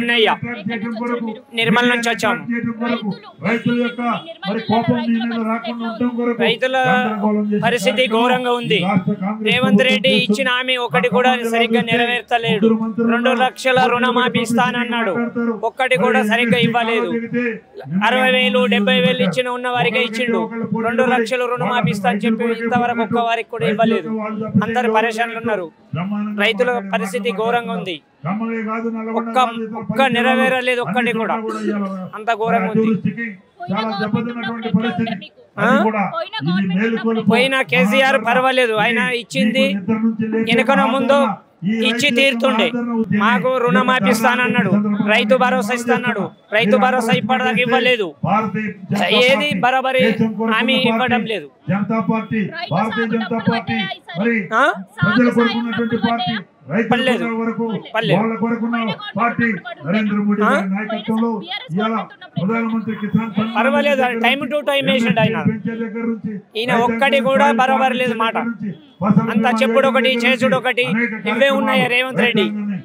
అయ్యా నిర్మల్ నుంచి వచ్చాము. రైతుల పరిస్థితి ఘోరంగా ఉంది. రేవంత్ రెడ్డి ఇచ్చిన హామీ ఒకటి కూడా సరిగ్గా నెరవేర్చలేడు. 2 లక్షల రుణమాఫీ ఇస్తానన్నాడు, ఒక్కటి కూడా సరిగ్గా ఇవ్వలేదు. 60,000 70,000 ఇచ్చిన ఉన్న వారికి ఇచ్చిండు. 2 లక్షలు రుణమాఫీ ఇస్తా అని చెప్పి ఇంతవరకు ఒక్క వారికి కూడా ఇవ్వలేదు. అందరు పరేషాన్లు ఉన్నారు. రైతుల పరిస్థితి ఘోరంగా ఉంది. ఒక్క నెరవేరలేదు, ఒక్కటి కూడా. అంత ఘోరంగా ఉంది. పోయిన కేసీఆర్ పర్వాలేదు, ఆయన ఇచ్చింది వెనుకన ముందు ఇచ్చి తీరుతుండే. మాకు రుణమాఫీ ఇస్తానన్నాడు, రైతు భరోసా ఇస్తాన్నాడు. రైతు భరోసా ఇప్పటిదాకా ఇవ్వలేదు. ఏది బరాబరి హామీ ఇవ్వడం లేదు. పర్లేదు పర్వాలేదు, టైం టు టైం వేసిండు ఆయన. ఈయన ఒక్కటి కూడా బరాబర్ లేదు మాట. అంతా చెప్పుడు ఒకటి, చేసుడు ఒకటి, ఇవే ఉన్నాయి రేవంత్ రెడ్డి.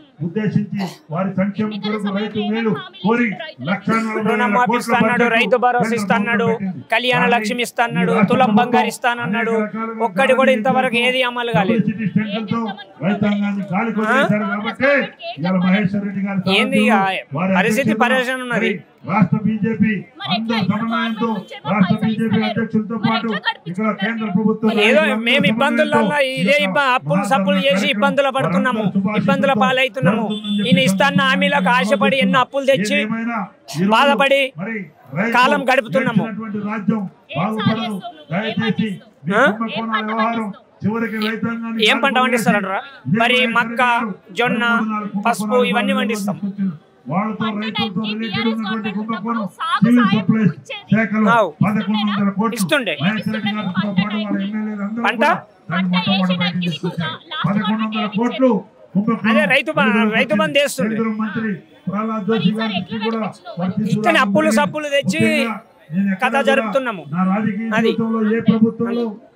రుణమాఫీ ఇస్తాడు, రైతు భరోసా ఇస్తాడు, కళ్యాణ లక్ష్మి ఇస్తాడు, తులం బంగారు ఇస్తానన్నాడు. ఒక్కటి కూడా ఇంతవరకు ఏది అమలు కాలేదు. ఏంది పరిస్థితి పరేషాన్ ఉన్నది. రాష్ట్ర బీజేపీ సమన్వయంతో రాష్ట్ర బీజేపీ అధ్యక్షులతో పాటు ఇక్కడ కేంద్ర ప్రభుత్వం ఏదో మేము ఇబ్బందుల్లో ఇదే అప్పులు సప్పులు చేసి ఇబ్బందులు పడుతున్నాము, ఇబ్బందుల పాలవుతున్నాము. ఈయన ఇస్తాన్న హామీలకు ఆశపడి ఎన్నో అప్పులు తెచ్చి బాధపడి కాలం గడుపుతున్నాము. ఏం పంట పండిస్తారంటారా? మరి మక్క, జొన్న, పసుపు ఇవన్నీ పండిస్తాం. ఇస్తుండే పంట అదే రైతు బంద్ చేస్తుండే. ఇతని అప్పులు సప్పులు తెచ్చి కథ జరుపుతున్నాము. అది